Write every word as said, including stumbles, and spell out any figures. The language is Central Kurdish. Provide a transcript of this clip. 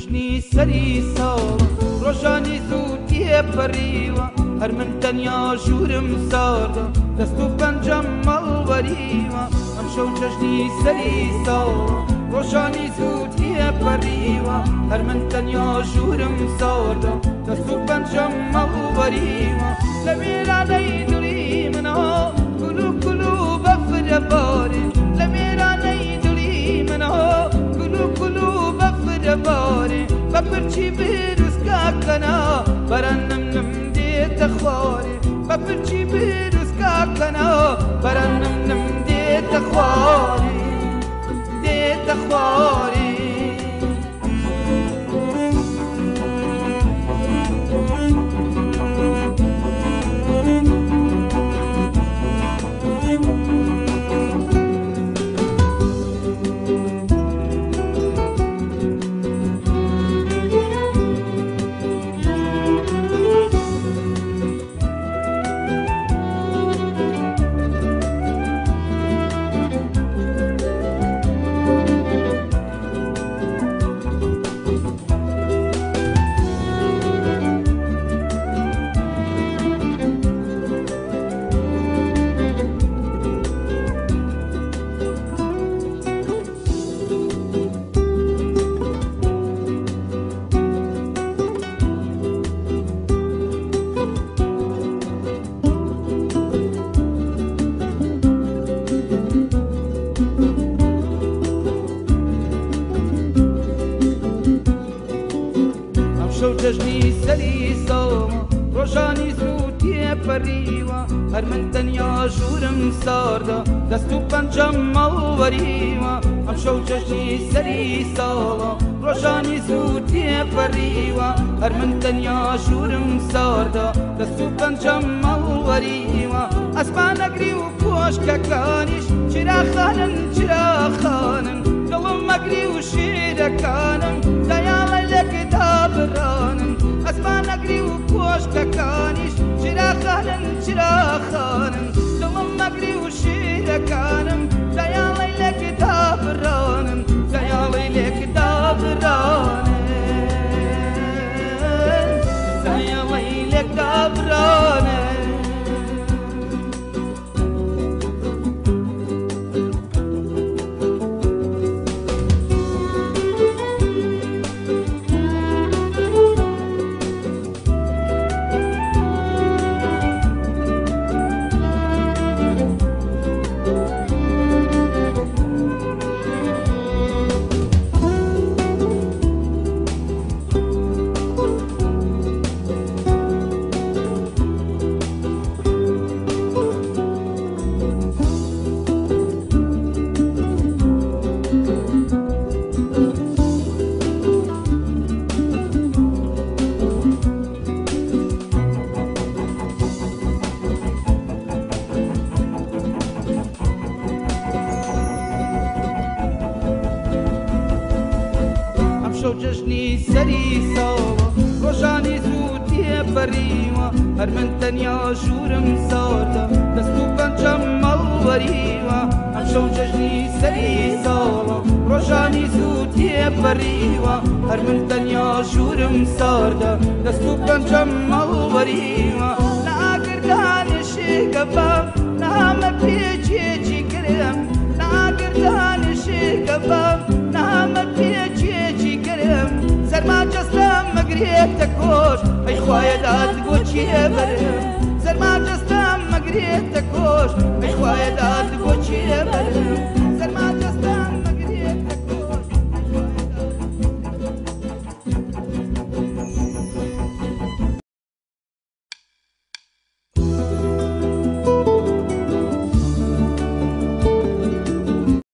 جەژنی سەری ساڵ ڕۆژانی زوو تێپەڕیوە هەر من تەنیا ژوورم ساردە دەست و پەنجەم مەڵوەریوە ئەم شەو جەژنی سەری ساڵ ڕۆژانی زوو تێپەڕیوە هەر من تەنیا ژوورم ساردە دەست و پەنجەم مەڵوەریوە لە وێرانەی دڵی منەوە گول و گول و بەفرە بارێ لە وێرانەی دڵی منەوە گول و گول و بەفرە بارێ بە پرچی بروسکاکەنا بەرەنم نم دێتە خوارێ بە پرچی بروسکاکەنا بەرەنم نم دێتە خوارێ دێتە خوارێ شەو جەژنی سەری ساڵە ڕۆژانی زوو تێپەڕیوە هەر من تەنیا ژوورم ساردە دەست و پەنجەم مەڵوەریوە ئەم شەو جەژنی سەری ساڵە ڕۆژانی زوو تێپەڕیوە هەر من تەنیا ژوورم ساردە دەست و پەنجەم مەڵوەریوە ئەسمانەگری و کۆشکەکانیش چراخانن چراخانن دڵم مەگری و شێرەکانم دەیاڵی لەگدا بڕانن ئەسمانەگری و کۆشکەکانیش چراخانن چراخانن دڵم مەگری و شێرەکانم دەیاڵی لەگدا بڕانن دەیاڵی لەگدا بڕانن دەیاڵی لەگدا بڕانن شەو جەژنی سەری ساڵە ڕۆژانی زوو تێپەڕیوە هەر من تەنیا ژوورم ساردە دەست و پەنجەم مەڵوەریوە ئەم شەو جەژنی سەری ساڵە ڕۆژانی زوو تێپەڕیوە هەر من تەنیا ژوورم ساردە دەست و پەنجەم مەڵوەریوە لە ئاگردانی شێگەبام نامە پێچێکی کرم لە ئاگردانی شێگەبام نامە پێچێکی کرم سەرما جەستەم مەگرێتە کۆش ئەی خوایە داد بۆچیە بەرم سەرما جەستەم مەگرێتە کۆش ئەی خوایە داد بۆچیە بەرم